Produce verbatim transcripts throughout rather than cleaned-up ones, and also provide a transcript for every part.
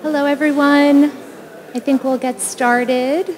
Hello, everyone. I think we'll get started.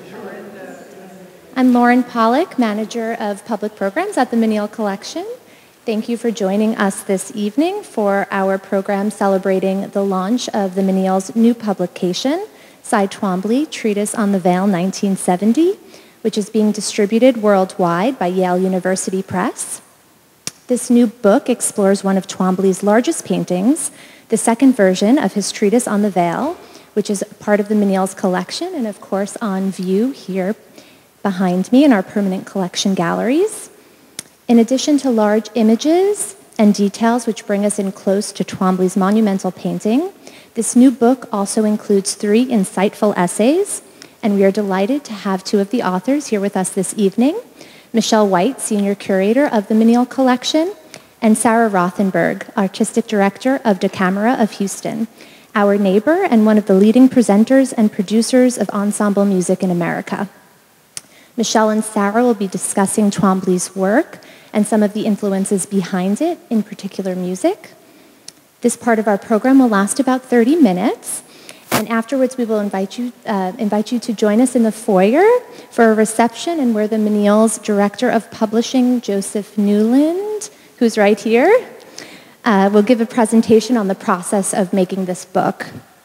I'm Lauren Pollack, Manager of Public Programs at the Menil Collection. Thank you for joining us this evening for our program celebrating the launch of the Menil's new publication, Twombly, Treatise on the Veil, nineteen seventy, which is being distributed worldwide by Yale University Press. This new book explores one of Twombly's largest paintings, the second version of his Treatise on the Veil, which is part of the Menil's collection and, of course, on view here behind me in our permanent collection galleries. In addition to large images and details which bring us in close to Twombly's monumental painting, this new book also includes three insightful essays, and we are delighted to have two of the authors here with us this evening, Michelle White, Senior Curator of the Menil Collection, and Sarah Rothenberg, Artistic Director of DeCamera of Houston, our neighbor and one of the leading presenters and producers of ensemble music in America. Michelle and Sarah will be discussing Twombly's work and some of the influences behind it, in particular music. This part of our program will last about thirty minutes, and afterwards we will invite you, uh, invite you to join us in the foyer for a reception, and where the Menil's Director of Publishing, Joseph Newland, who's right here, uh, will give a presentation on the process of making this book.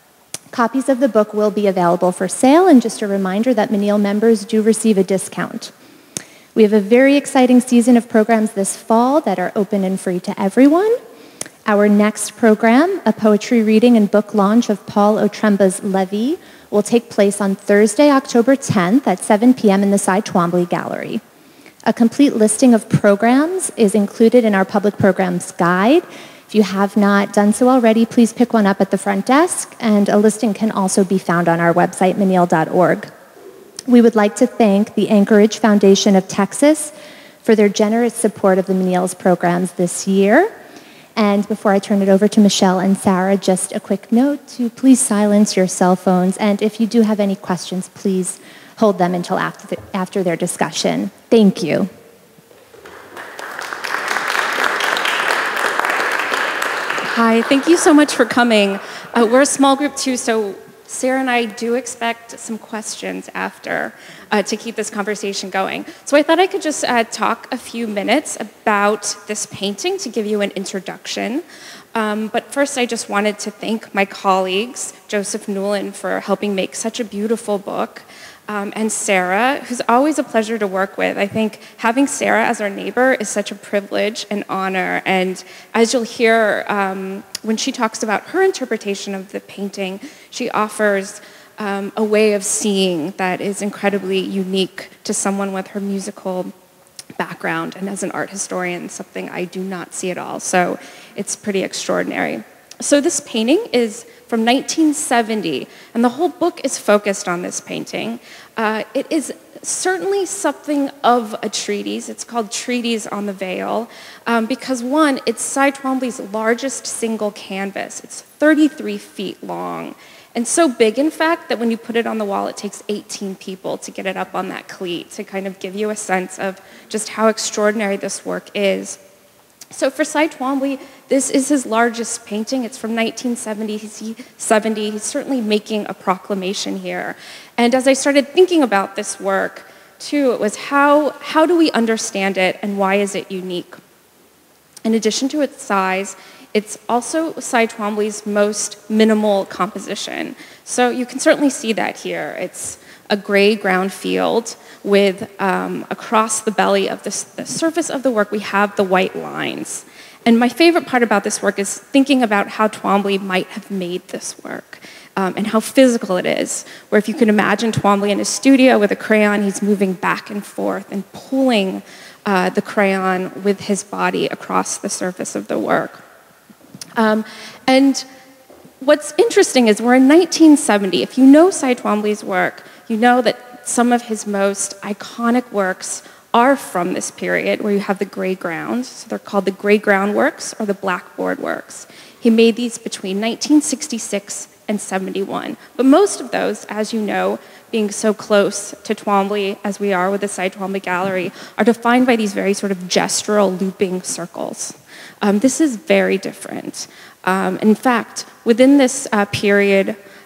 Copies of the book will be available for sale, and just a reminder that Menil members do receive a discount. We have a very exciting season of programs this fall that are open and free to everyone. Our next program, a poetry reading and book launch of Paul Otremba's Levy, will take place on Thursday, October tenth at seven p m in the Twombly Gallery. A complete listing of programs is included in our public programs guide. If you have not done so already, please pick one up at the front desk, and a listing can also be found on our website, menil dot org. We would like to thank the Anchorage Foundation of Texas for their generous support of the Menil's programs this year. And before I turn it over to Michelle and Sarah, just a quick note to please silence your cell phones, and if you do have any questions, please hold them until after, the, after their discussion. Thank you. Hi, thank you so much for coming. Uh, we're a small group too, so Sarah and I do expect some questions after uh, to keep this conversation going. So I thought I could just uh, talk a few minutes about this painting to give you an introduction. Um, but first, I just wanted to thank my colleagues, Joseph Newland, for helping make such a beautiful book, um, and Sarah, who's always a pleasure to work with. I think having Sarah as our neighbor is such a privilege and honor, and as you'll hear um, when she talks about her interpretation of the painting, she offers um, a way of seeing that is incredibly unique to someone with her musical background, and as an art historian, something I do not see at all. So it's pretty extraordinary. So this painting is from nineteen seventy, and the whole book is focused on this painting. Uh, it is certainly something of a treatise. It's called Treatise on the Veil, um, because one, it's Twombly's largest single canvas. It's thirty-three feet long, and so big, in fact, that when you put it on the wall, it takes eighteen people to get it up on that cleat, to kind of give you a sense of just how extraordinary this work is. So for Twombly, this is his largest painting. It's from nineteen seventy. He's certainly making a proclamation here. And as I started thinking about this work, too, it was how, how do we understand it and why is it unique? In addition to its size, it's also Twombly's most minimal composition. So you can certainly see that here. It's a gray ground field with, um, across the belly of this, the surface of the work, we have the white lines. And my favorite part about this work is thinking about how Twombly might have made this work, um, and how physical it is, where if you can imagine Twombly in his studio with a crayon, he's moving back and forth and pulling uh, the crayon with his body across the surface of the work. Um, and what's interesting is we're in nineteen seventy. If you know Twombly's work, you know that some of his most iconic works are from this period where you have the gray ground. So they're called the gray ground works or the blackboard works. He made these between nineteen sixty-six and seventy-one. But most of those, as you know, being so close to Twombly as we are with the Twombly Gallery, are defined by these very sort of gestural looping circles. Um, this is very different. Um, in fact, within this uh, period,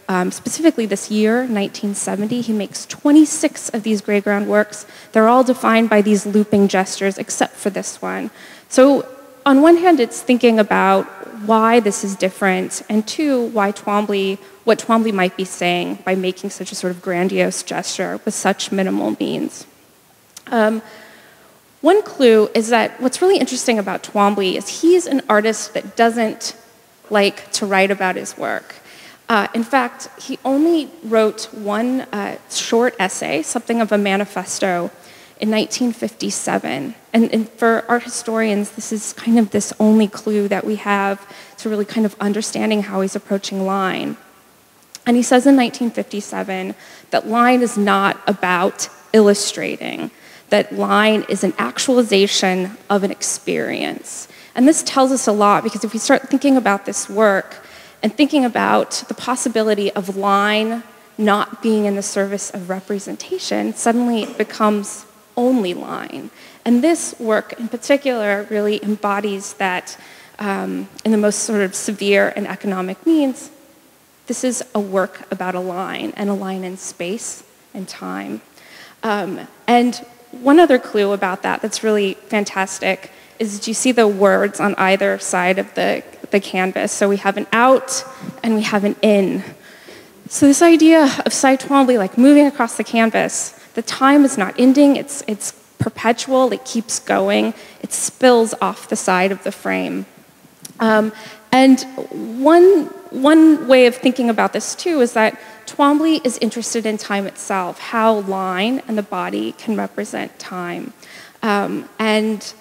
um, specifically this year, nineteen seventy, he makes twenty-six of these gray ground works. They're all defined by these looping gestures, except for this one. So on one hand, it's thinking about why this is different, and two, why Twombly, what Twombly might be saying by making such a sort of grandiose gesture with such minimal means. Um, one clue is that what's really interesting about Twombly is he's an artist that doesn't like to write about his work. Uh, in fact, he only wrote one uh, short essay, something of a manifesto, in nineteen fifty-seven. And, and for art historians, this is kind of this only clue that we have to really kind of understanding how he's approaching line. And he says in nineteen fifty-seven that line is not about illustrating, that line is an actualization of an experience. And this tells us a lot, because if we start thinking about this work and thinking about the possibility of line not being in the service of representation, suddenly it becomes only line. And this work in particular really embodies that um, in the most sort of severe and economic means. This is a work about a line, and a line in space and time. Um, and one other clue about that that's really fantastic is, do you see the words on either side of the, the canvas? So we have an out and we have an in. So this idea of Cy Twombly like moving across the canvas, the time is not ending, it's, it's perpetual, it keeps going, it spills off the side of the frame. Um, and one, one way of thinking about this too is that Twombly is interested in time itself, how line and the body can represent time. Um, and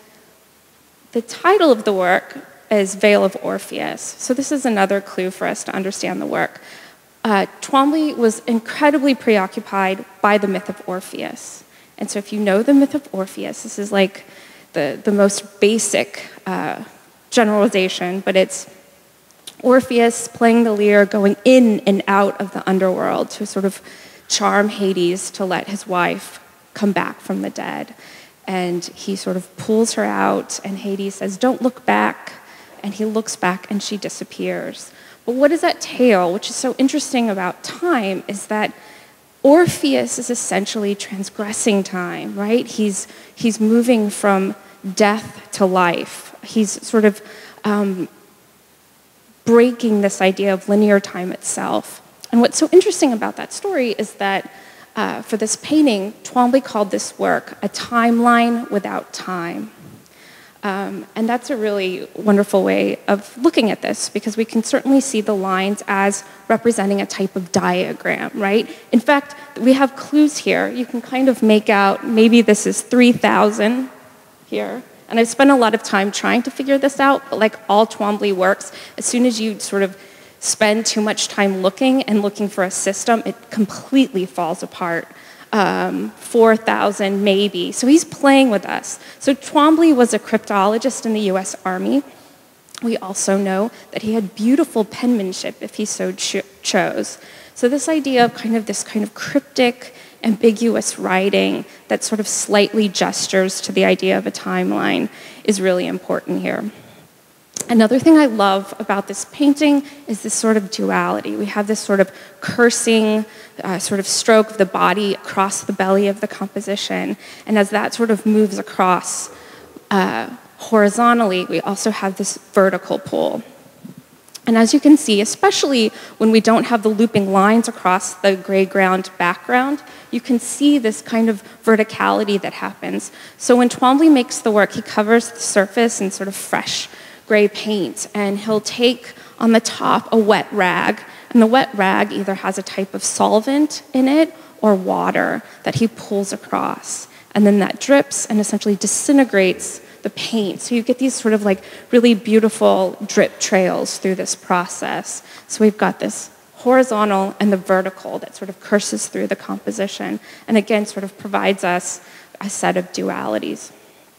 the title of the work is Veil of Orpheus. So this is another clue for us to understand the work. Uh, Twombly was incredibly preoccupied by the myth of Orpheus. And so if you know the myth of Orpheus, this is like the, the most basic uh, generalization, but it's Orpheus playing the lyre, going in and out of the underworld to sort of charm Hades to let his wife come back from the dead. And he sort of pulls her out, and Hades says, "Don't look back." And he looks back, and she disappears. But what is that tale, which is so interesting about time, is that Orpheus is essentially transgressing time, right? He's, he's moving from death to life. He's sort of um, breaking this idea of linear time itself. And what's so interesting about that story is that uh, for this painting, Twombly called this work a timeline without time. Um, and that's a really wonderful way of looking at this, because we can certainly see the lines as representing a type of diagram, right? In fact, we have clues here. You can kind of make out, maybe this is three thousand here. And I've spent a lot of time trying to figure this out, but like all Twombly works, as soon as you sort of spend too much time looking and looking for a system, it completely falls apart. Um, four thousand maybe. So he's playing with us. So Twombly was a cryptologist in the U S Army. We also know that he had beautiful penmanship if he so cho chose. So this idea of kind of this kind of cryptic, ambiguous writing that sort of slightly gestures to the idea of a timeline is really important here. Another thing I love about this painting is this sort of duality. We have this sort of cursing uh, sort of stroke of the body across the belly of the composition. And as that sort of moves across uh, horizontally, we also have this vertical pull. And as you can see, especially when we don't have the looping lines across the gray ground background, you can see this kind of verticality that happens. So when Twombly makes the work, he covers the surface in sort of fresh gray paint, and he'll take on the top a wet rag, and the wet rag either has a type of solvent in it or water that he pulls across, and then that drips and essentially disintegrates the paint. So you get these sort of like really beautiful drip trails through this process. So we've got this horizontal and the vertical that sort of curses through the composition, and again sort of provides us a set of dualities.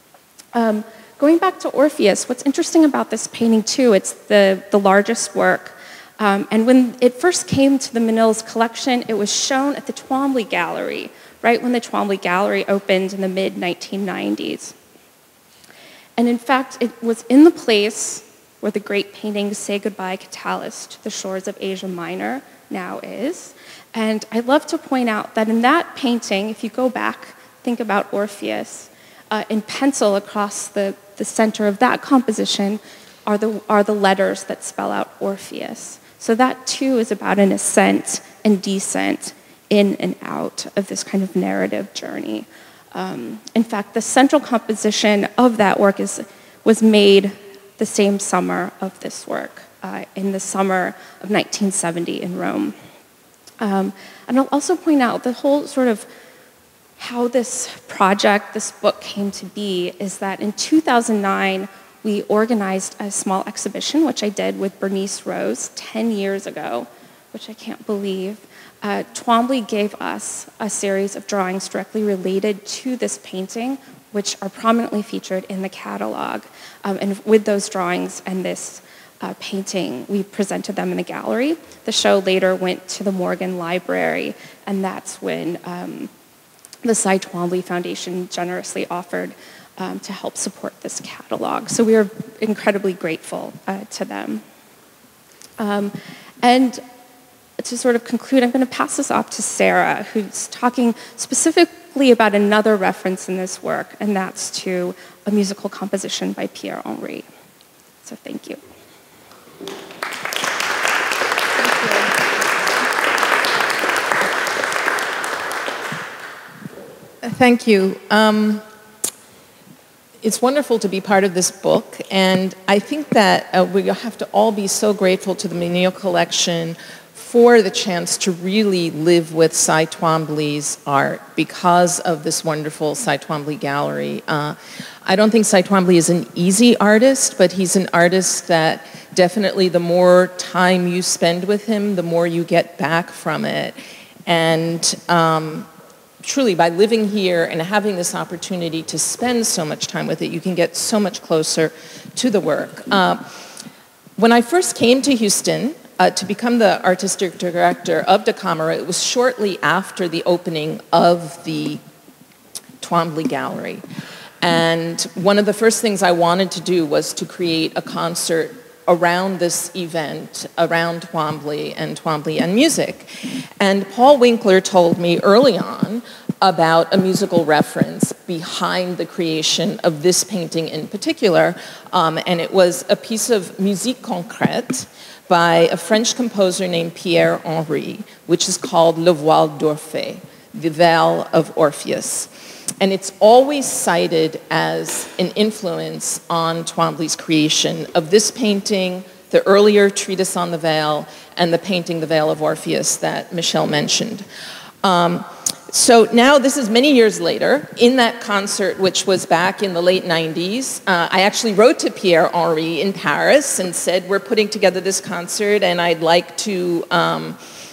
Um, Going back to Orpheus, what's interesting about this painting too, it's the, the largest work. Um, and when it first came to the Menil's collection, it was shown at the Twombly Gallery, right when the Twombly Gallery opened in the mid nineteen nineties. And in fact, it was in the place where the great paintings Say Goodbye, Catullus, to the Shores of Asia Minor now is. And I'd love to point out that in that painting, if you go back, think about Orpheus, uh, in pencil across the, the center of that composition are the, are the letters that spell out Orpheus. So that too is about an ascent and descent in and out of this kind of narrative journey. Um, in fact, the central composition of that work is, was made the same summer of this work, uh, in the summer of nineteen seventy in Rome. Um, and I'll also point out the whole sort of how this project, this book came to be is that in two thousand nine, we organized a small exhibition, which I did with Bernice Rose ten years ago, which I can't believe. Uh, Twombly gave us a series of drawings directly related to this painting, which are prominently featured in the catalog. Um, and with those drawings and this uh, painting, we presented them in the gallery. The show later went to the Morgan Library, and that's when um, the Cy Twombly Foundation generously offered um, to help support this catalog. So we are incredibly grateful uh, to them. Um, and to sort of conclude, I'm going to pass this off to Sarah, who's talking specifically about another reference in this work, and that's to a musical composition by Pierre Henry. So thank you. Thank you. Um, it's wonderful to be part of this book, and I think that uh, we have to all be so grateful to the Menil Collection for the chance to really live with Cy Twombly's art because of this wonderful Cy Twombly gallery. Uh, I don't think Cy Twombly is an easy artist, but he's an artist that definitely the more time you spend with him, the more you get back from it. And um, truly, by living here and having this opportunity to spend so much time with it, you can get so much closer to the work. Uh, when I first came to Houston, Uh, to become the artistic director of Da Camera, it was shortly after the opening of the Twombly Gallery. And one of the first things I wanted to do was to create a concert around this event, around Twombly and Twombly and music. And Paul Winkler told me early on about a musical reference behind the creation of this painting in particular, um, and it was a piece of musique concrète by a French composer named Pierre Henry, which is called Le Voile d'Orphée, the veil of Orpheus. And it's always cited as an influence on Twombly's creation of this painting, the earlier Treatise on the Veil, and the painting The Veil of Orpheus that Michelle mentioned. Um, So now, this is many years later, in that concert, which was back in the late nineties, uh, I actually wrote to Pierre Henry in Paris and said, we're putting together this concert and I'd like to um,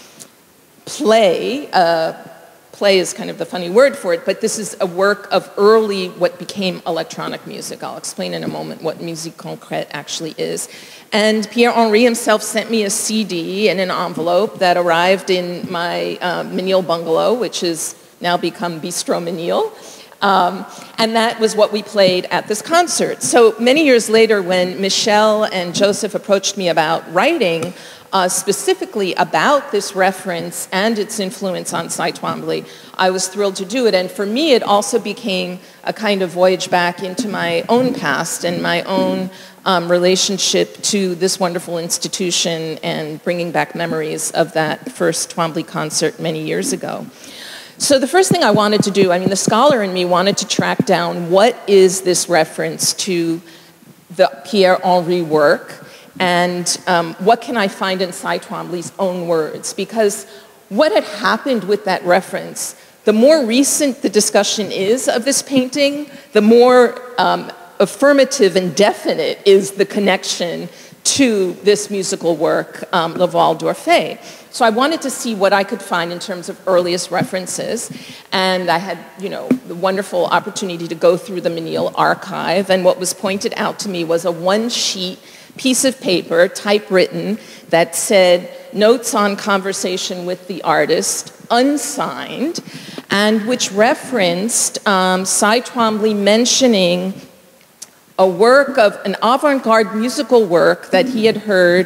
play, uh, play is kind of the funny word for it, but this is a work of early, what became electronic music. I'll explain in a moment what musique concrète actually is. And Pierre Henry himself sent me a C D in an envelope that arrived in my uh, Menil bungalow, which has now become Bistro Menil. Um, and that was what we played at this concert. So many years later, when Michelle and Joseph approached me about writing uh, specifically about this reference and its influence on Cy Twombly, I was thrilled to do it. And for me, it also became a kind of voyage back into my own past and my own Um, relationship to this wonderful institution and bringing back memories of that first Twombly concert many years ago. So the first thing I wanted to do, I mean, the scholar in me wanted to track down what is this reference to the Pierre Henry work and um, what can I find in Cy Twombly's own words? Because what had happened with that reference, the more recent the discussion is of this painting, the more um, affirmative and definite is the connection to this musical work, um, Le Voile d'Orphée. So I wanted to see what I could find in terms of earliest references, and I had, you know, the wonderful opportunity to go through the Menil archive, and what was pointed out to me was a one-sheet piece of paper, typewritten, that said, notes on conversation with the artist, unsigned, and which referenced um, Cy Twombly mentioning a work of an avant-garde musical work that he had heard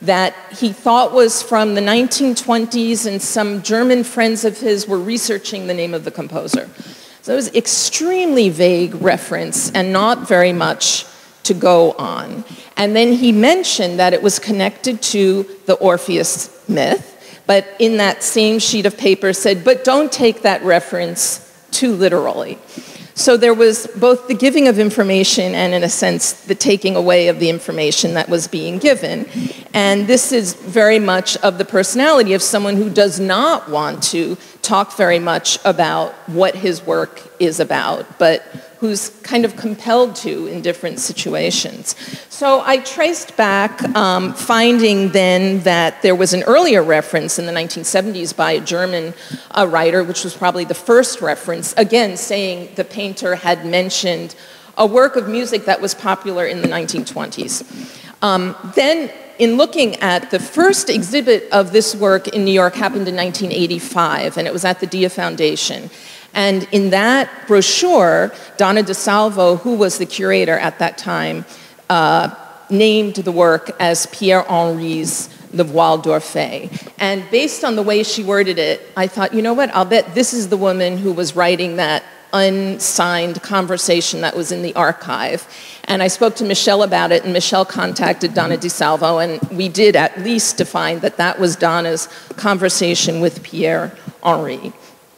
that he thought was from the nineteen twenties, and some German friends of his were researching the name of the composer. So it was extremely vague reference and not very much to go on. And then he mentioned that it was connected to the Orpheus myth, but in that same sheet of paper said, but don't take that reference too literally. So there was both the giving of information and, in a sense, the taking away of the information that was being given. And this is very much of the personality of someone who does not want to talk very much about what his work is about, but who's kind of compelled to in different situations. So I traced back, um, finding then that there was an earlier reference in the nineteen seventies by a German uh, writer, which was probably the first reference, again saying the painter had mentioned a work of music that was popular in the nineteen twenties. Um, then, in looking at the first exhibit of this work in New York, happened in nineteen eighty-five, and it was at the Dia Foundation. And in that brochure, Donna DeSalvo, who was the curator at that time, uh, named the work as Pierre Henry's Le Voile d'Orphée. And based on the way she worded it, I thought, you know what, I'll bet this is the woman who was writing that unsigned conversation that was in the archive. And I spoke to Michelle about it, and Michelle contacted Donna DeSalvo, and we did at least define that that was Donna's conversation with Pierre Henry.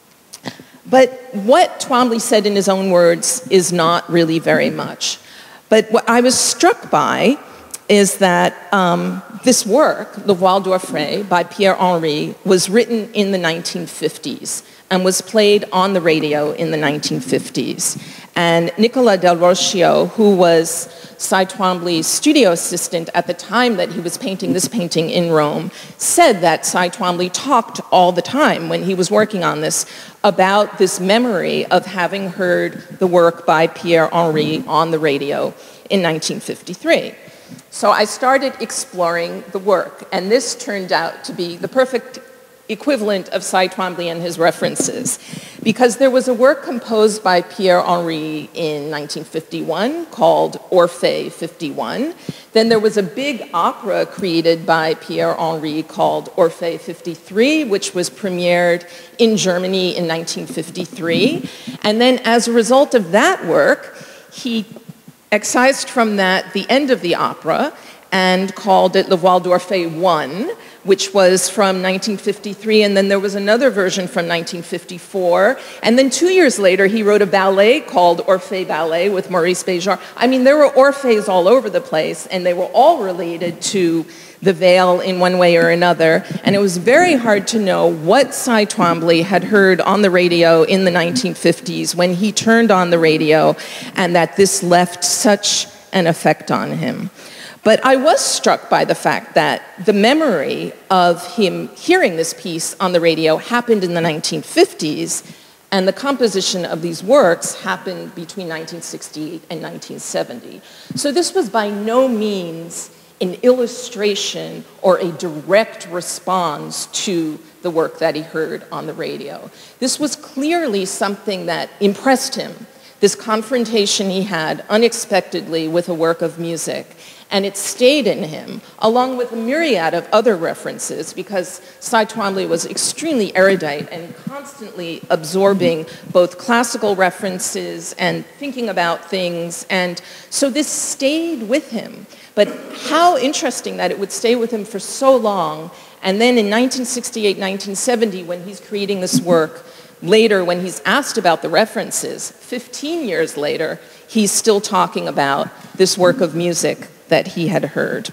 But what Twombly said in his own words is not really very much. But what I was struck by is that um, this work, Le Voile d'Orphée by Pierre Henry, was written in the nineteen fifties and was played on the radio in the nineteen fifties. And Nicolas Del Roscio, who was Cy Twombly's studio assistant at the time that he was painting this painting in Rome, said that Cy Twombly talked all the time when he was working on this about this memory of having heard the work by Pierre Henry on the radio in nineteen fifty-three. So I started exploring the work, and this turned out to be the perfect equivalent of Cy Twombly and his references, because there was a work composed by Pierre Henry in nineteen fifty-one called Orpheus fifty-one. Then there was a big opera created by Pierre Henry called Orpheus fifty-three, which was premiered in Germany in nineteen fifty-three. And then as a result of that work, he excised from that the end of the opera and called it Le Voile d'Orphée one, which was from nineteen fifty-three, and then there was another version from nineteen fifty-four. And then two years later, he wrote a ballet called Orpheus Ballet with Maurice Béjart. I mean, there were Orpheus all over the place, and they were all related to the veil in one way or another. And it was very hard to know what Cy Twombly had heard on the radio in the nineteen fifties when he turned on the radio, and that this left such an effect on him. But I was struck by the fact that the memory of him hearing this piece on the radio happened in the nineteen fifties, and the composition of these works happened between nineteen sixty-eight and nineteen seventy. So this was by no means an illustration or a direct response to the work that he heard on the radio. This was clearly something that impressed him, this confrontation he had unexpectedly with a work of music. And it stayed in him, along with a myriad of other references, because Cy Twombly was extremely erudite and constantly absorbing both classical references and thinking about things. And so this stayed with him. But how interesting that it would stay with him for so long. And then in nineteen sixty-eight, nineteen seventy, when he's creating this work, later when he's asked about the references, fifteen years later, he's still talking about this work of music that he had heard.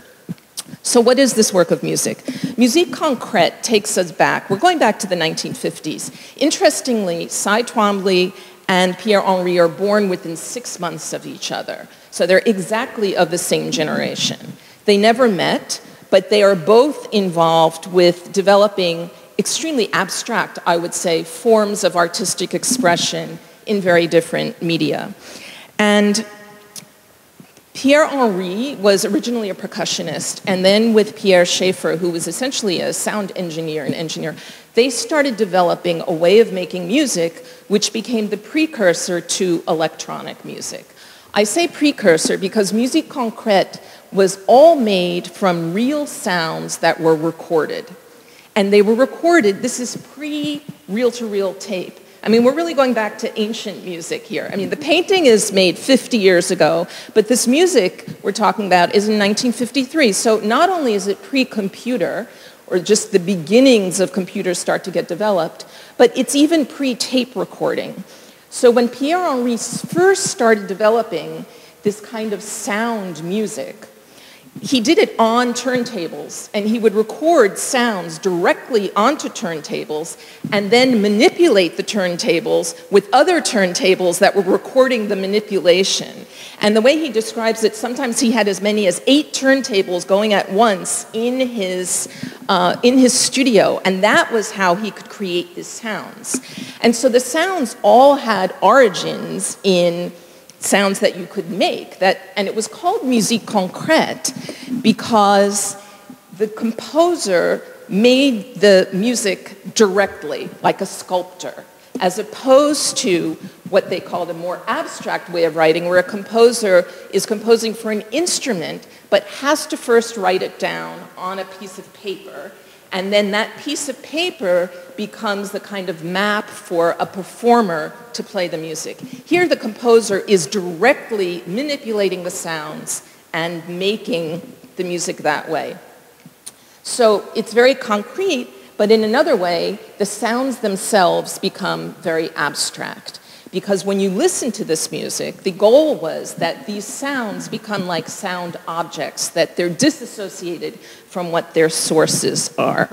So what is this work of music? Musique concrète takes us back. We're going back to the nineteen fifties. Interestingly, Cy Twombly and Pierre Henry are born within six months of each other. So they're exactly of the same generation. They never met, but they are both involved with developing extremely abstract, I would say, forms of artistic expression in very different media. And Pierre-Henri was originally a percussionist, and then with Pierre Schaeffer, who was essentially a sound engineer and engineer, they started developing a way of making music which became the precursor to electronic music. I say precursor because musique concrète was all made from real sounds that were recorded. And they were recorded, this is pre-reel-to-reel tape. I mean, we're really going back to ancient music here. I mean, the painting is made fifty years ago, but this music we're talking about is in nineteen fifty-three. So not only is it pre-computer, or just the beginnings of computers start to get developed, but it's even pre-tape recording. So when Pierre-Henri first started developing this kind of sound music, he did it on turntables, and he would record sounds directly onto turntables and then manipulate the turntables with other turntables that were recording the manipulation. And the way he describes it, sometimes he had as many as eight turntables going at once in his, uh, in his studio, and that was how he could create these sounds. And so the sounds all had origins in sounds that you could make, that, and it was called musique concrète because the composer made the music directly, like a sculptor, as opposed to what they called a more abstract way of writing, where a composer is composing for an instrument, but has to first write it down on a piece of paper, and then that piece of paper becomes the kind of map for a performer to play the music. Here the composer is directly manipulating the sounds and making the music that way. So it's very concrete, but in another way, the sounds themselves become very abstract. Because when you listen to this music, the goal was that these sounds become like sound objects, that they're disassociated from what their sources are.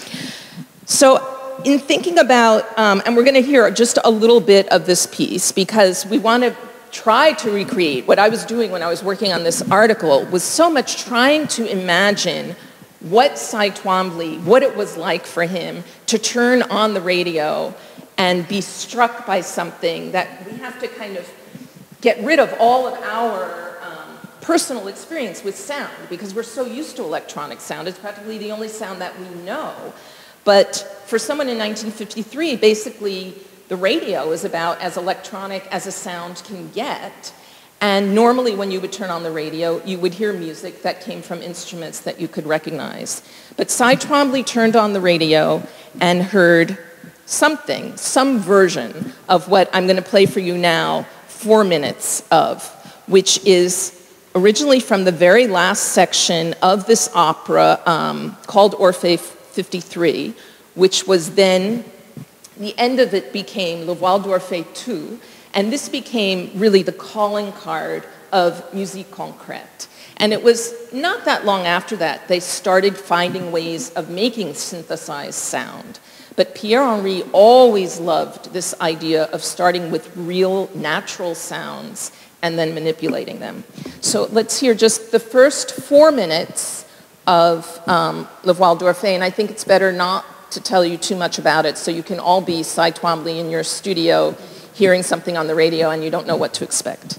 So in thinking about, um, and we're going to hear just a little bit of this piece, because we want to try to recreate what I was doing when I was working on this article, was so much trying to imagine what Cy Twombly, what it was like for him to turn on the radio and be struck by something that we have to kind of get rid of all of our um, personal experience with sound, because we're so used to electronic sound. It's practically the only sound that we know. But for someone in nineteen fifty-three, basically the radio is about as electronic as a sound can get. And normally when you would turn on the radio, you would hear music that came from instruments that you could recognize. But Cy Twombly turned on the radio and heard something, some version of what I'm going to play for you now, four minutes of, which is originally from the very last section of this opera um, called Orpheus fifty-three, which was then, the end of it became Le Voile d'Orphée two, and this became really the calling card of musique concrète. And it was not that long after that they started finding ways of making synthesized sound. But Pierre-Henri always loved this idea of starting with real, natural sounds and then manipulating them. So let's hear just the first four minutes of um, Le Voile d'Orphée, and I think it's better not to tell you too much about it, so you can all be Cy Twombly in your studio hearing something on the radio and you don't know what to expect.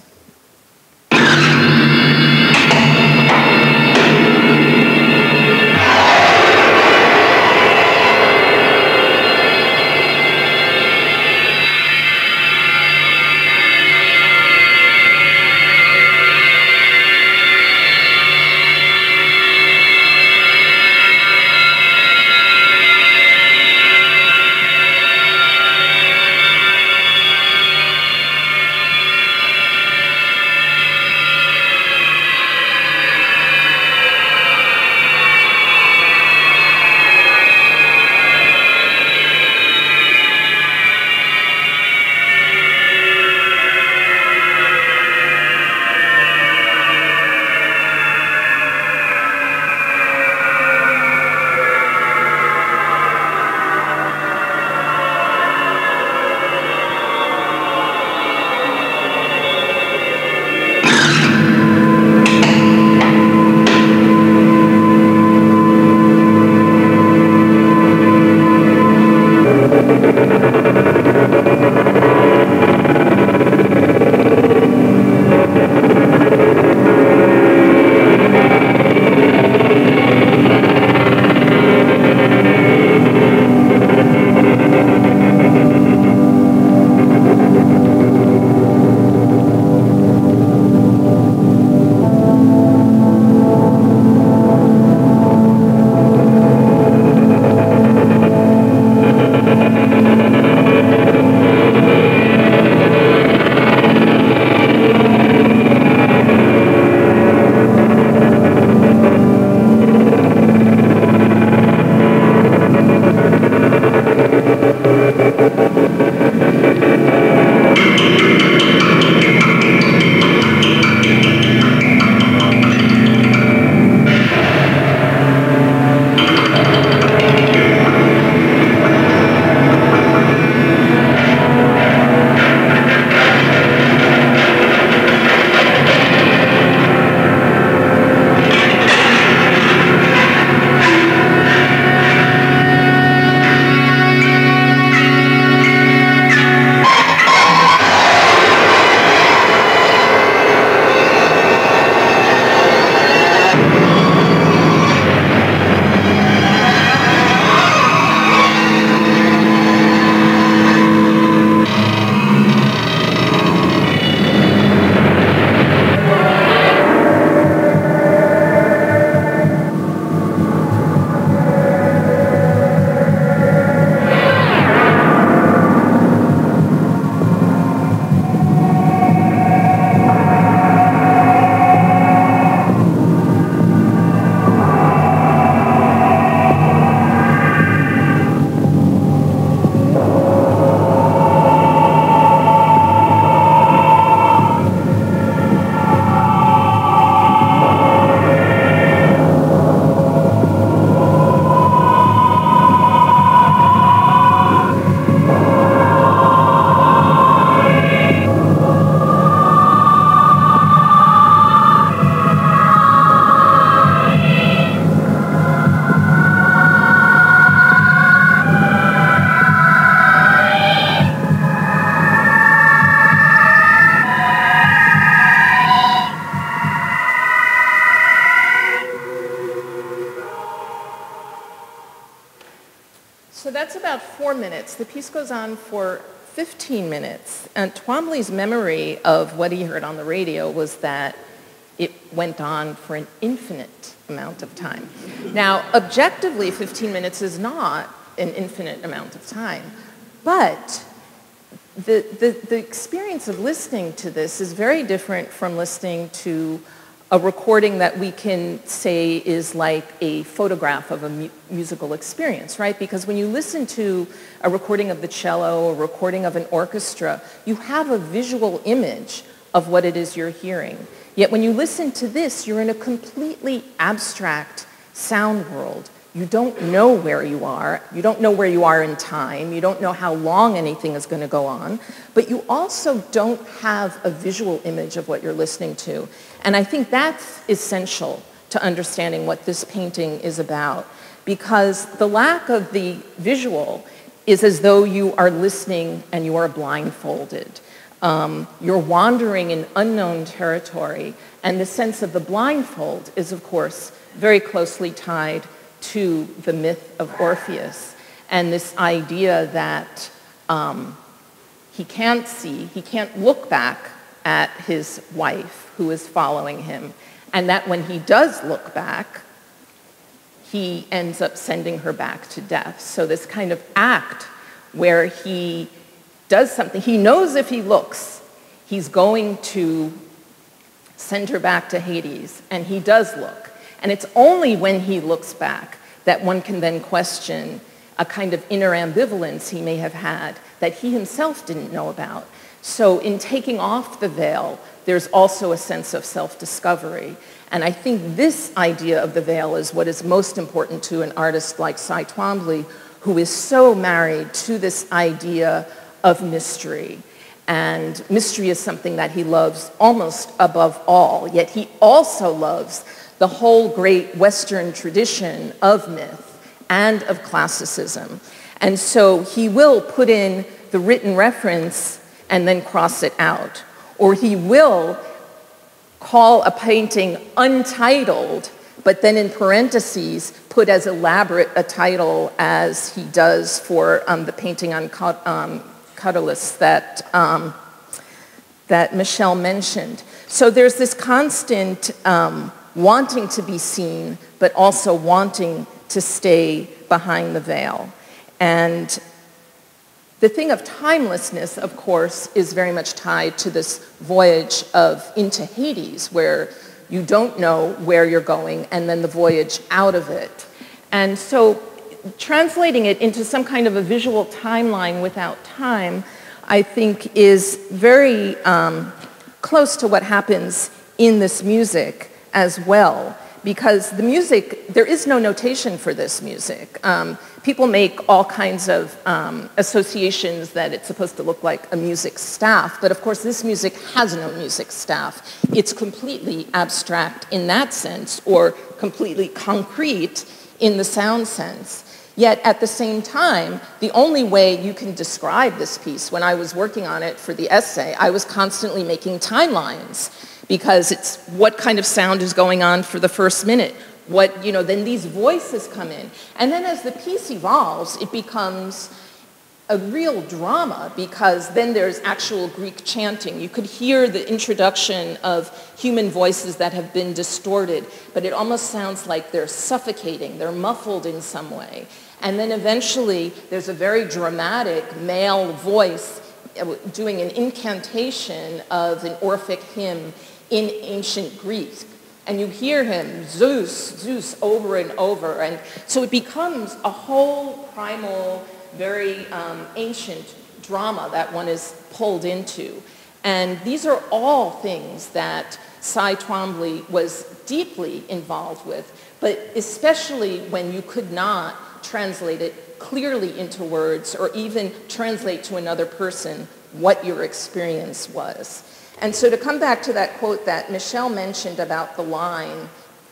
four minutes. The piece goes on for fifteen minutes. And Twombly's memory of what he heard on the radio was that it went on for an infinite amount of time. Now, objectively, fifteen minutes is not an infinite amount of time, but the, the, the experience of listening to this is very different from listening to a recording that we can say is like a photograph of a mu musical experience, right? Because when you listen to a recording of the cello, a recording of an orchestra, you have a visual image of what it is you're hearing. Yet when you listen to this, you're in a completely abstract sound world. You don't know where you are. You don't know where you are in time. You don't know how long anything is going to go on. But you also don't have a visual image of what you're listening to. And I think that's essential to understanding what this painting is about, because the lack of the visual is as though you are listening and you are blindfolded. Um, you're wandering in unknown territory, and the sense of the blindfold is, of course, very closely tied to the myth of Orpheus and this idea that um, he can't see, he can't look back at his wife who is following him, and that when he does look back, he ends up sending her back to death. So this kind of act where he does something, he knows if he looks, he's going to send her back to Hades, and he does look. And it's only when he looks back that one can then question a kind of inner ambivalence he may have had that he himself didn't know about. So in taking off the veil, there's also a sense of self-discovery. And I think this idea of the veil is what is most important to an artist like Cy Twombly, who is so married to this idea of mystery. And mystery is something that he loves almost above all, yet he also loves the whole great Western tradition of myth and of classicism. And so he will put in the written reference and then cross it out. Or he will call a painting untitled, but then in parentheses put as elaborate a title as he does for um, the painting on um, Catullus that, um, that Michelle mentioned. So there's this constant um, wanting to be seen, but also wanting to stay behind the veil. And the thing of timelessness, of course, is very much tied to this voyage of into Hades, where you don't know where you're going, and then the voyage out of it. And so translating it into some kind of a visual timeline without time, I think, is very um, close to what happens in this music as well, because the music, there is no notation for this music. Um, people make all kinds of um, associations that it's supposed to look like a music staff, but of course this music has no music staff. It's completely abstract in that sense, or completely concrete in the sound sense. Yet at the same time, the only way you can describe this piece, when I was working on it for the essay, I was constantly making timelines, because it's what kind of sound is going on for the first minute. What, you know, then these voices come in. And then as the piece evolves, it becomes a real drama, because then there's actual Greek chanting. You could hear the introduction of human voices that have been distorted, but it almost sounds like they're suffocating, they're muffled in some way. And then eventually there's a very dramatic male voice doing an incantation of an Orphic hymn in ancient Greek. And you hear him, Zeus, Zeus, over and over. And so it becomes a whole primal, very um, ancient drama that one is pulled into. And these are all things that Cy Twombly was deeply involved with, but especially when you could not translate it clearly into words, or even translate to another person what your experience was. And so to come back to that quote that Michelle mentioned about the line,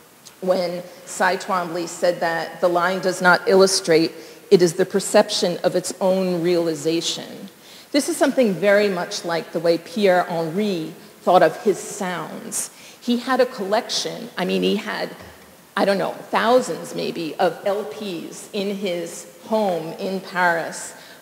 when Cy Twombly said that the line does not illustrate, it is the perception of its own realization. This is something very much like the way Pierre Henry thought of his sounds. He had a collection, I mean, he had, I don't know, thousands maybe of L Ps in his home in Paris,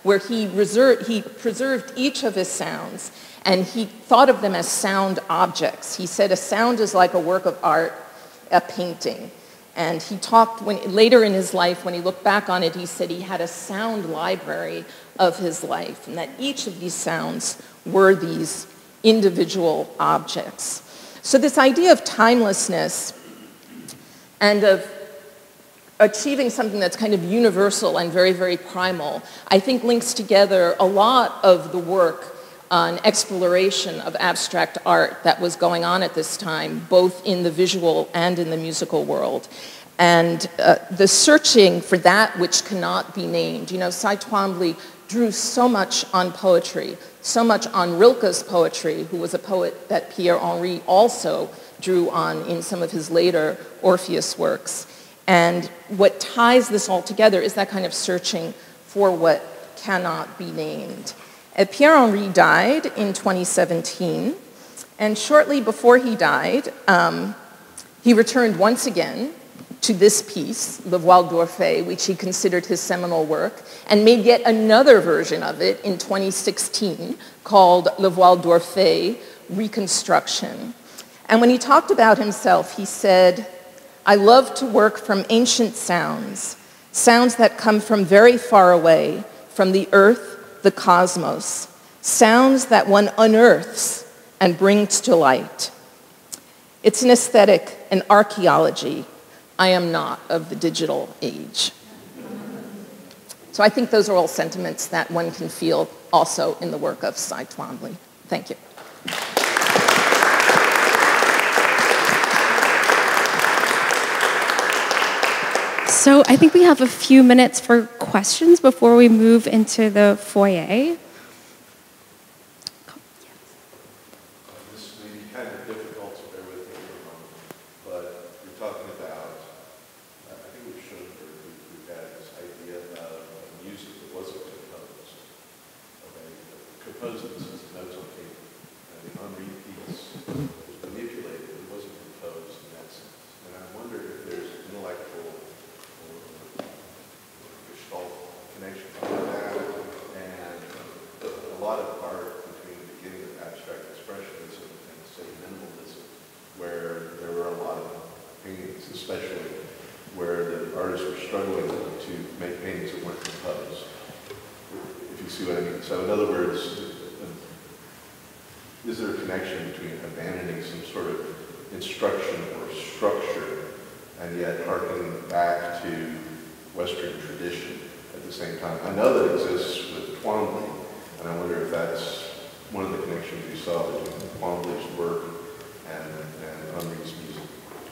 where he, reserved, he preserved each of his sounds, and he thought of them as sound objects. He said a sound is like a work of art, a painting. And he talked, when, later in his life, when he looked back on it, he said he had a sound library of his life, and that each of these sounds were these individual objects. So this idea of timelessness and of achieving something that's kind of universal and very, very primal, I think links together a lot of the work on exploration of abstract art that was going on at this time, both in the visual and in the musical world. And uh, the searching for that which cannot be named. You know, Cy Twombly drew so much on poetry, so much on Rilke's poetry, who was a poet that Pierre-Henri also drew on in some of his later Orpheus works. And what ties this all together is that kind of searching for what cannot be named. Uh, Pierre-Henri died in twenty seventeen, and shortly before he died, um, he returned once again to this piece, Le Voile d'Orphée, which he considered his seminal work, and made yet another version of it in twenty sixteen called Le Voile d'Orphée, Reconstruction. And when he talked about himself, he said, "I love to work from ancient sounds, sounds that come from very far away, from the earth, the cosmos, sounds that one unearths and brings to light. It's an aesthetic, an archaeology. I am not of the digital age." So I think those are all sentiments that one can feel also in the work of Cy Twombly. Thank you. So I think we have a few minutes for questions before we move into the foyer. This may be kind of difficult to bear with me for a moment, but you're talking about, I think we've shown that we've had this idea of music that wasn't composed. Okay, composed in the sense of notes on paper. And the Henri piece was manipulated, it wasn't composed in that sense. And I wonder if there's intellectual connection between that and a lot of art between the beginning of abstract expressionism and, say, minimalism, where there were a lot of paintings, especially where the artists were struggling to make paintings that weren't composed, if you see what I mean. So in other words, is there a connection between abandoning some sort of instruction or structure and yet harkening back to Western tradition at the same time? I know that exists with Twombly, and I wonder if that's one of the connections you saw between Twombly's work and, and Henri's music.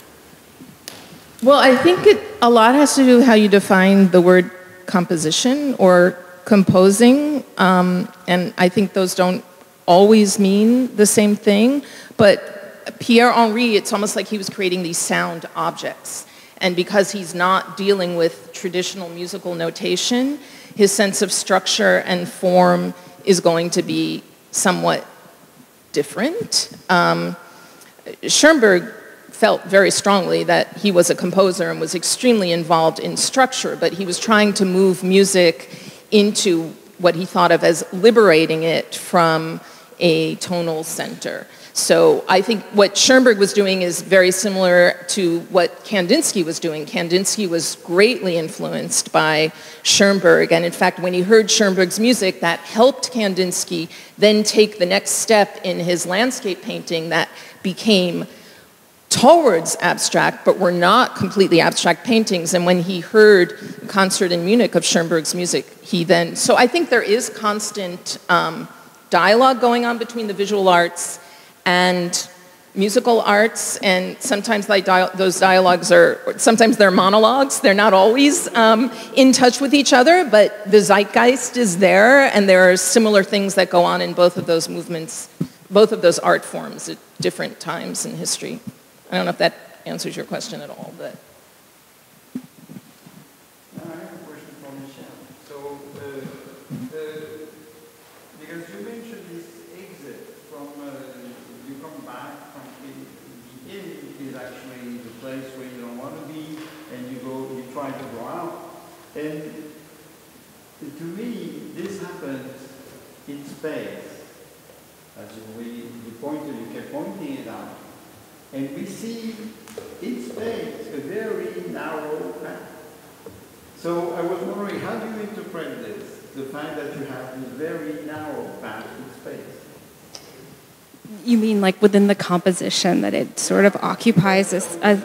Well, I think it, a lot has to do with how you define the word composition or composing, um, and I think those don't always mean the same thing, but Pierre-Henri, it's almost like he was creating these sound objects. And because he's not dealing with traditional musical notation, his sense of structure and form is going to be somewhat different. Um, Schoenberg felt very strongly that he was a composer and was extremely involved in structure, but he was trying to move music into what he thought of as liberating it from a tonal center. So I think what Schoenberg was doing is very similar to what Kandinsky was doing. Kandinsky was greatly influenced by Schoenberg, and in fact, when he heard Schoenberg's music, that helped Kandinsky then take the next step in his landscape painting that became towards abstract, but were not completely abstract paintings. And when he heard the concert in Munich of Schoenberg's music, he then... So I think there is constant um, dialogue going on between the visual arts and musical arts, and sometimes like dia those dialogues are, sometimes they're monologues, they're not always um, in touch with each other, but the zeitgeist is there, and there are similar things that go on in both of those movements, both of those art forms at different times in history. I don't know if that answers your question at all, but... I have a question for Michel. So, uh, uh, because you mentioned this exit from, uh, you come back from the, the inn is actually the place where you don't want to be, and you go, you try to go out. And to me, this happens in space. As we, you pointed, you kept pointing it out. And we see in space a very narrow path. So I was wondering, how do you interpret this? The fact that you have this very narrow path in space. You mean like within the composition that it sort of occupies as, as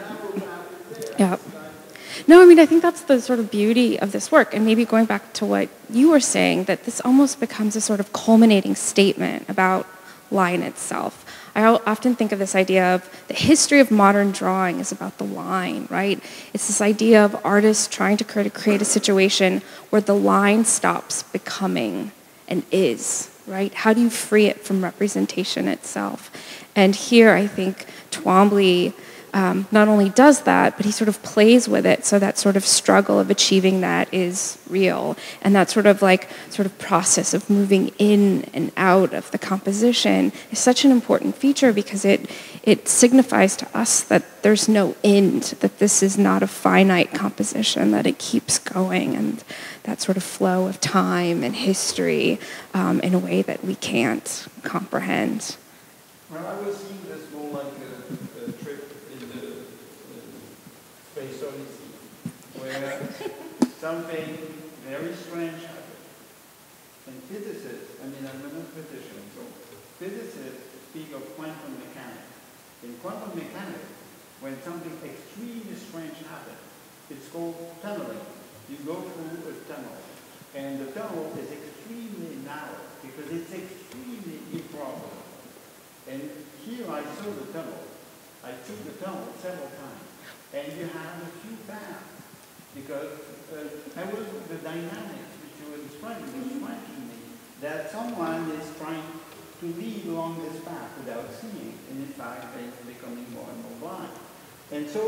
yeah. No, I mean, I think that's the sort of beauty of this work. And maybe going back to what you were saying, that this almost becomes a sort of culminating statement about line itself. I often think of this idea of the history of modern drawing is about the line, right? It's this idea of artists trying to create a situation where the line stops becoming and is, right? How do you free it from representation itself? And here I think Twombly um, not only does that, but he sort of plays with it, so that sort of struggle of achieving that is real. And that sort of like sort of process of moving in and out of the composition is such an important feature, because it it signifies to us that there's no end, that this is not a finite composition, that it keeps going, and that sort of flow of time and history um, in a way that we can't comprehend. Well, I was seeing this more like a, a trip in the uh, space odyssey, where something very strange happened. And physicists, I mean, I'm a physician, so physicists speak of quantum mechanics. In quantum mechanics, when something extremely strange happens, it's called tunneling. You go through a tunnel, and the tunnel is extremely narrow because it's extremely improbable. And here I saw the tunnel. I took the tunnel several times, and you have a few paths because uh, I was the dynamics which you were describing was striking me that someone is trying to lead along this path without seeing, and in fact it's becoming more and more blind. And so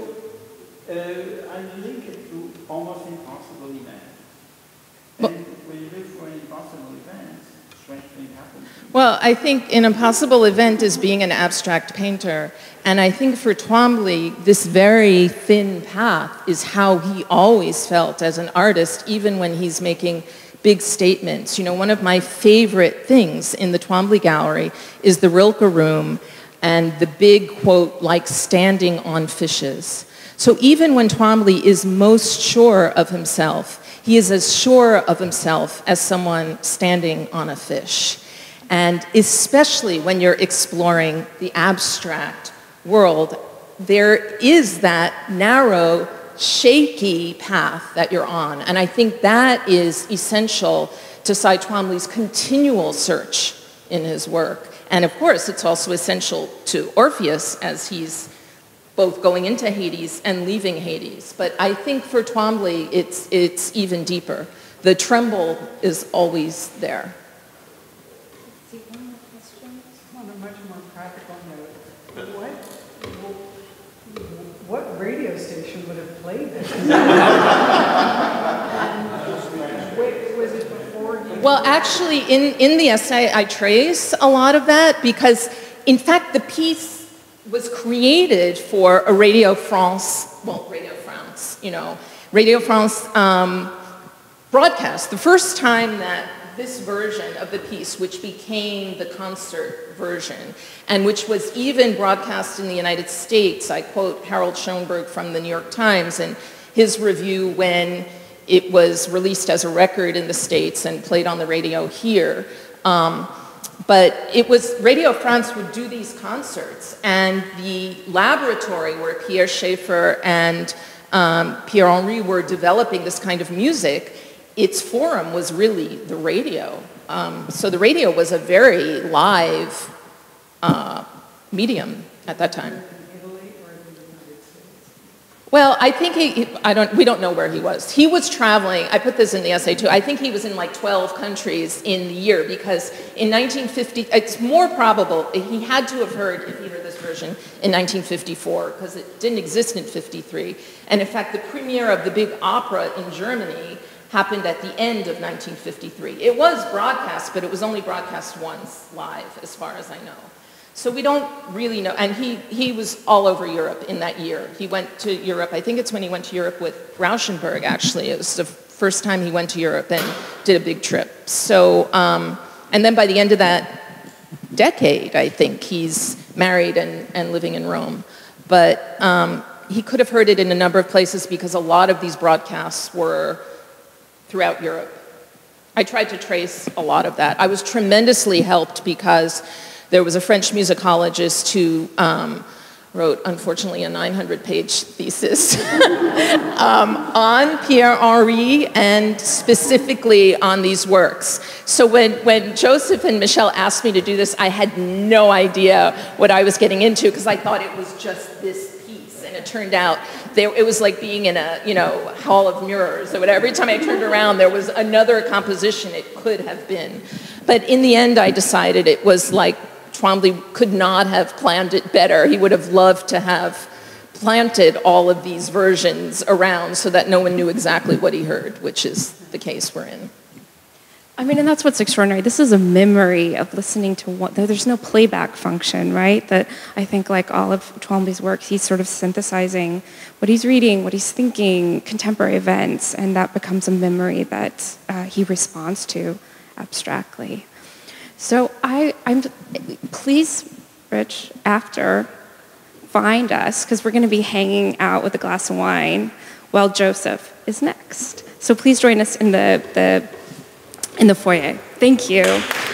uh, I link it to almost impossible events. And when you look for impossible events, strange things happen. Well, I think an impossible event is being an abstract painter. And I think for Twombly, this very thin path is how he always felt as an artist, even when he's making big statements. You know, one of my favorite things in the Twombly gallery is the Rilke room and the big quote, like standing on fishes. So even when Twombly is most sure of himself, he is as sure of himself as someone standing on a fish. And especially when you're exploring the abstract world, there is that narrow, shaky path that you're on. And I think that is essential to Cy Twombly's continual search in his work. And of course, it's also essential to Orpheus as he's both going into Hades and leaving Hades. But I think for Twombly, it's, it's even deeper. The tremble is always there. See, one more question. On a much more practical note, what, what radio station would have played this? Wait, was it before you... Well, actually, in, in the essay, I trace a lot of that because, in fact, the piece was created for a Radio France, well, Radio France, you know, Radio France um, broadcast. The first time that this version of the piece, which became the concert version, and which was even broadcast in the United States, I quote Harold Schoenberg from the New York Times and his review when it was released as a record in the States and played on the radio here. Um, But it was, Radio France would do these concerts, and the laboratory where Pierre Schaeffer and um, Pierre-Henri were developing this kind of music, its forum was really the radio. Um, so the radio was a very live uh, medium at that time. Well, I think he, I don't, we don't know where he was. He was traveling, I put this in the essay too, I think he was in like twelve countries in the year because in nineteen fifty, it's more probable, he had to have heard, if he heard this version, in nineteen fifty-four because it didn't exist in fifty-three. And in fact, the premiere of the big opera in Germany happened at the end of nineteen fifty-three. It was broadcast, but it was only broadcast once live, as far as I know. So we don't really know, and he, he was all over Europe in that year. He went to Europe, I think it's when he went to Europe with Rauschenberg, actually. It was the first time he went to Europe and did a big trip. So, um, and then by the end of that decade, I think, he's married and, and living in Rome. But um, he could have heard it in a number of places because a lot of these broadcasts were throughout Europe. I tried to trace a lot of that. I was tremendously helped because there was a French musicologist who um, wrote, unfortunately, a nine hundred page thesis um, on Pierre-Henri and specifically on these works. So when, when Joseph and Michel asked me to do this, I had no idea what I was getting into because I thought it was just this piece. And it turned out there, it was like being in a, you know, hall of mirrors. So every time I turned around, there was another composition it could have been. But in the end, I decided it was like Twombly could not have planned it better. He would have loved to have planted all of these versions around so that no one knew exactly what he heard, which is the case we're in. I mean, and that's what's extraordinary. This is a memory of listening to one. There's no playback function, right? That I think, like all of Twombly's works, he's sort of synthesizing what he's reading, what he's thinking, contemporary events, and that becomes a memory that uh, he responds to abstractly. So I, I'm, please, Rich, after, find us, because we're going to be hanging out with a glass of wine while Joseph is next. So please join us in the, the in the foyer. Thank you.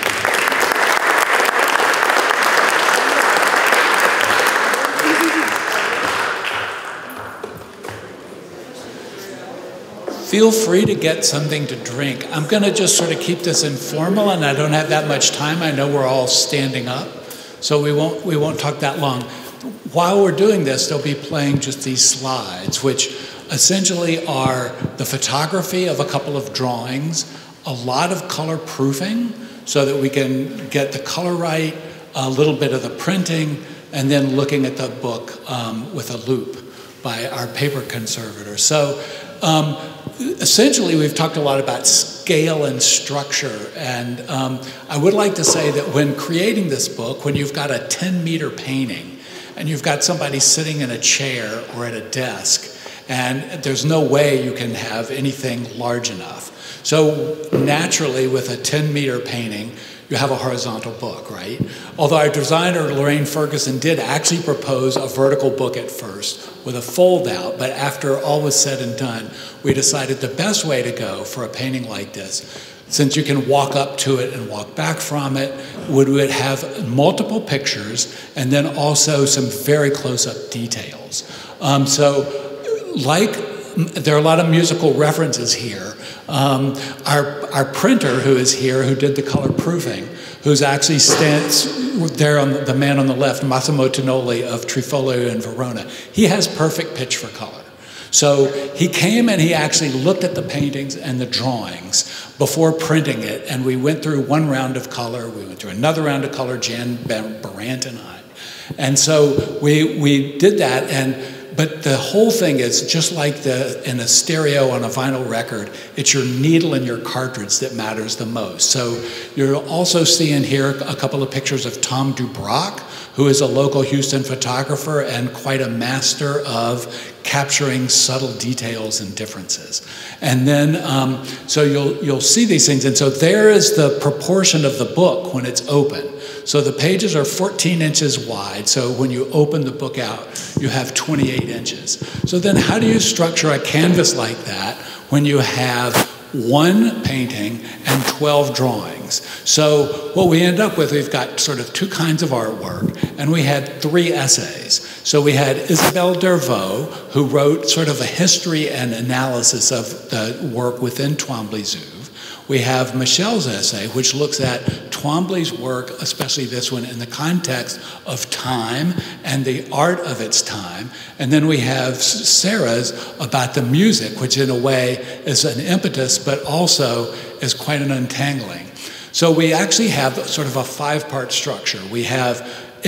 Feel free to get something to drink. I'm going to just sort of keep this informal, and I don't have that much time. I know we're all standing up, so we won't we won't talk that long. While we're doing this, they'll be playing just these slides, which essentially are the photography of a couple of drawings, a lot of color proofing so that we can get the color right, a little bit of the printing, and then looking at the book um, with a loupe by our paper conservator. So um, essentially we've talked a lot about scale and structure, and um, I would like to say that when creating this book, when you've got a ten meter painting and you've got somebody sitting in a chair or at a desk, and there's no way you can have anything large enough. So naturally, with a ten meter painting, you have a horizontal book, right? Although our designer, Lorraine Ferguson, did actually propose a vertical book at first with a fold out, but after all was said and done, we decided the best way to go for a painting like this, since you can walk up to it and walk back from it, would would have multiple pictures and then also some very close-up details. Um, so, like, there are a lot of musical references here. Um, our, our printer who is here, who did the color proofing, who's actually stands there on the, the man on the left, Massimo Tonoli of Trifolio in Verona, he has perfect pitch for color. So he came and he actually looked at the paintings and the drawings before printing it, and we went through one round of color, we went through another round of color, Jan Barant and I. And so we, we did that, and but the whole thing is just like the in a stereo on a vinyl record, it's your needle and your cartridge that matters the most. So you'll also see in here a couple of pictures of Tom Dubrock, who is a local Houston photographer and quite a master of capturing subtle details and differences. And then, um, so you'll, you'll see these things. And so there is the proportion of the book when it's open. So the pages are fourteen inches wide. So when you open the book out, you have twenty-eight inches. So then how do you structure a canvas like that when you have one painting and twelve drawings? So what we end up with, we've got sort of two kinds of artwork, and we had three essays. So we had Isabelle Dervaux, who wrote sort of a history and analysis of the work within Twombly's oeuvre. We have Michel's essay, which looks at Twombly's work, especially this one, in the context of time and the art of its time. And then we have Sarah's about the music, which in a way is an impetus, but also is quite an untangling. So we actually have sort of a five-part structure. We have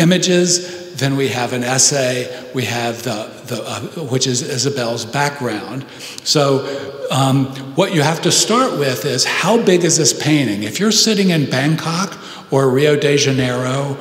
images, then we have an essay, we have the, the uh, which is Isabelle's background. So um, what you have to start with is, how big is this painting? If you're sitting in Bangkok or Rio de Janeiro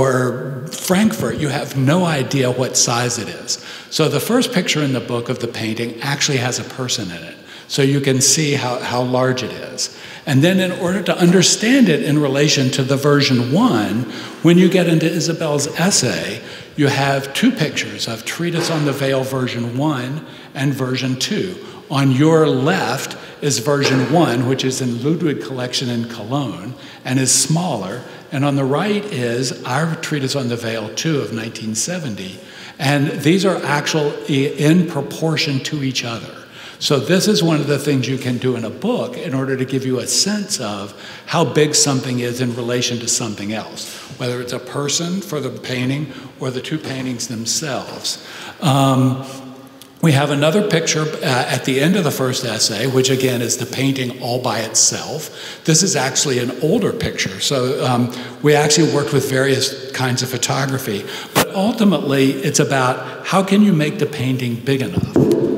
or Frankfurt, you have no idea what size it is. So the first picture in the book of the painting actually has a person in it. so you can see how, how large it is. And then in order to understand it in relation to the version one, when you get into Isabel's essay, you have two pictures of Treatise on the Veil version one and version two. On your left is version one, which is in Ludwig Collection in Cologne and is smaller. And on the right is our Treatise on the Veil two of nineteen seventy. And these are actual in proportion to each other. So this is one of the things you can do in a book in order to give you a sense of how big something is in relation to something else, whether it's a person for the painting or the two paintings themselves. Um, we have another picture uh, at the end of the first essay, which again is the painting all by itself. This is actually an older picture. So um, we actually worked with various kinds of photography, but ultimately it's about how can you make the painting big enough.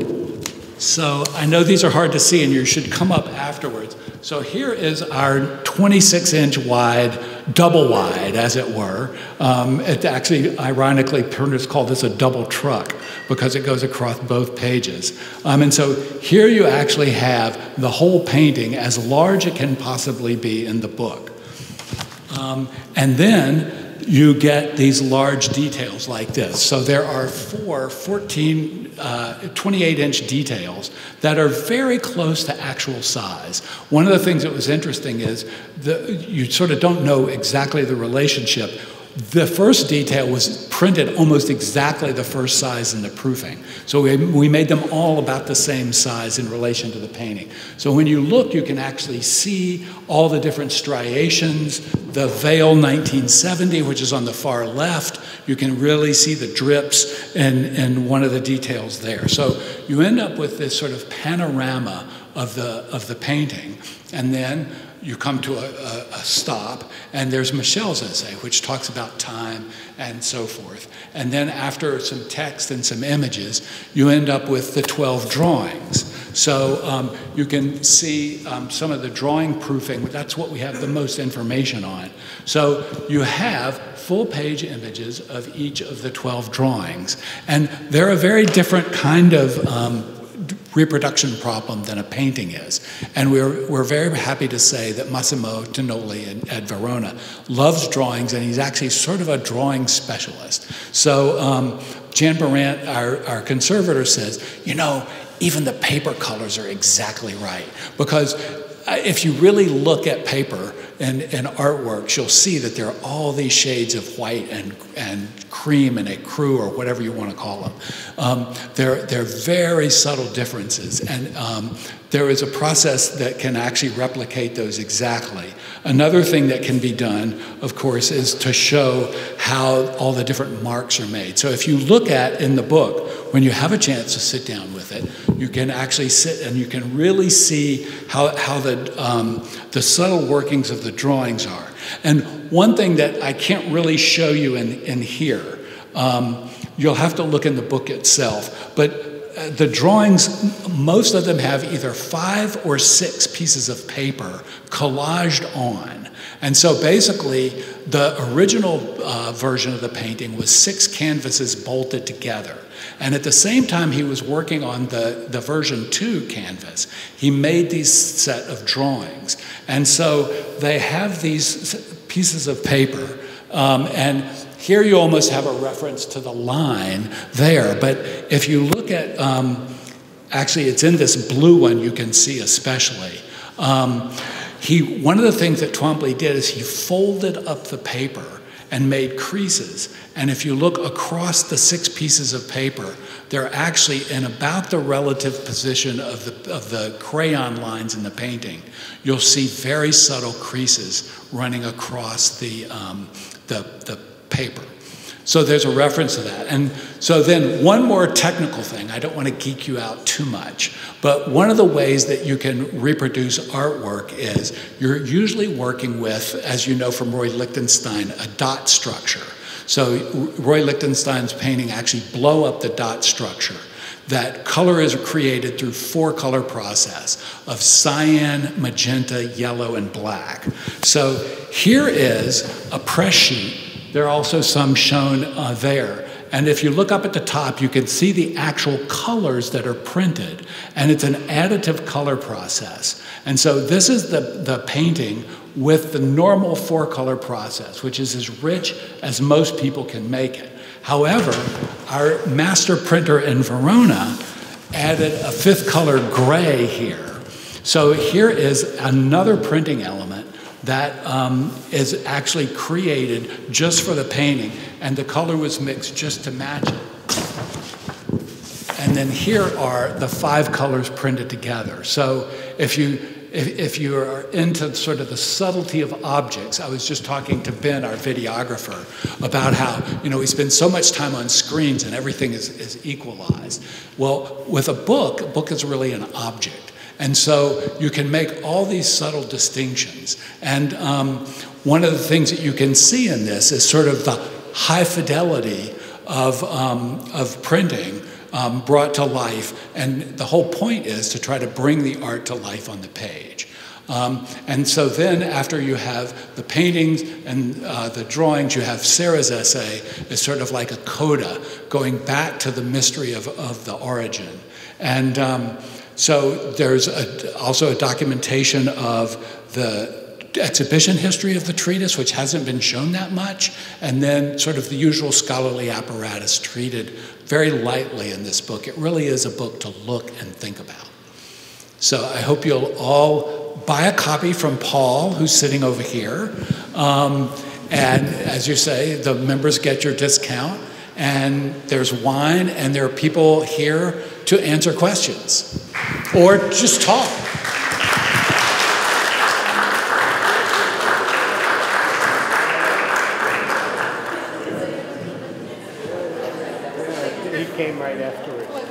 So I know these are hard to see and you should come up afterwards. So here is our twenty-six inch wide, double wide as it were. Um, it actually, ironically, printers call this a double truck because it goes across both pages. Um, and so here you actually have the whole painting as large as it can possibly be in the book. Um, and then you get these large details like this. So there are four fourteen, uh, twenty-eight inch details that are very close to actual size. One of the things that was interesting is that you sort of don't know exactly the relationship. The first detail was printed almost exactly the first size in the proofing. So we, we made them all about the same size in relation to the painting. So when you look, you can actually see all the different striations. The Veil nineteen seventy, which is on the far left, you can really see the drips in, in one of the details there. So you end up with this sort of panorama of the, of the painting. And then you come to a, a, a stop, and there's Michelle's essay, which talks about time and so forth. And then after some text and some images, you end up with the twelve drawings. So um, you can see um, some of the drawing proofing. That's what we have the most information on. So you have full page images of each of the twelve drawings. And they're a very different kind of um, reproduction problem than a painting is. And we're, we're very happy to say that Massimo Tonoli in, at Verona loves drawings, and he's actually sort of a drawing specialist. So um, Jan Barant, our, our conservator, says, you know, even the paper colors are exactly right. Because if you really look at paper and, and artworks, you'll see that there are all these shades of white and, and cream and ecru, or whatever you want to call them. Um, they're, they're very subtle differences, and um, there is a process that can actually replicate those exactly. Another thing that can be done, of course, is to show how all the different marks are made. So if you look at in the book, when you have a chance to sit down with it, you can actually sit and you can really see how, how the, um, the subtle workings of the drawings are. And one thing that I can't really show you in, in here, um, you'll have to look in the book itself, but the drawings, most of them have either five or six pieces of paper collaged on. And so basically, the original uh, version of the painting was six canvases bolted together. And at the same time he was working on the, the version two canvas, he made these set of drawings. And so they have these pieces of paper, um, and here you almost have a reference to the line there, but if you look at, um, actually it's in this blue one you can see especially. Um, he, one of the things that Twombly did is he folded up the paper and made creases. And if you look across the six pieces of paper, they're actually in about the relative position of the, of the crayon lines in the painting. You'll see very subtle creases running across the, um, the, the paper. So there's a reference to that. And so then one more technical thing, I don't want to geek you out too much, but one of the ways that you can reproduce artwork is you're usually working with, as you know from Roy Lichtenstein, a dot structure. So Roy Lichtenstein's painting actually blow up the dot structure. That color is created through four color process of cyan, magenta, yellow, and black. So here is a press sheet. There are also some shown uh, there. And if you look up at the top, you can see the actual colors that are printed. And it's an additive color process. And so this is the, the painting with the normal four-color process, which is as rich as most people can make it. However, our master printer in Verona added a fifth color gray here. So here is another printing element that um, is actually created just for the painting, and the color was mixed just to match it. And then here are the five colors printed together. So if you If, if you are into sort of the subtlety of objects, I was just talking to Ben, our videographer, about how, you know, we spend so much time on screens and everything is, is equalized. Well, with a book, a book is really an object. And so you can make all these subtle distinctions. And um, one of the things that you can see in this is sort of the high fidelity of, um, of printing Um, brought to life, and the whole point is to try to bring the art to life on the page. Um, and so then after you have the paintings and uh, the drawings, you have Sarah's essay as sort of like a coda going back to the mystery of, of the origin. And um, so there's a, also a documentation of the exhibition history of the treatise, which hasn't been shown that much, and then sort of the usual scholarly apparatus treated very lightly in this book. It really is a book to look and think about. So I hope you'll all buy a copy from Paul, who's sitting over here. Um, and as you say, the members get your discount, and there's wine, and there are people here to answer questions or just talk. Came right afterwards.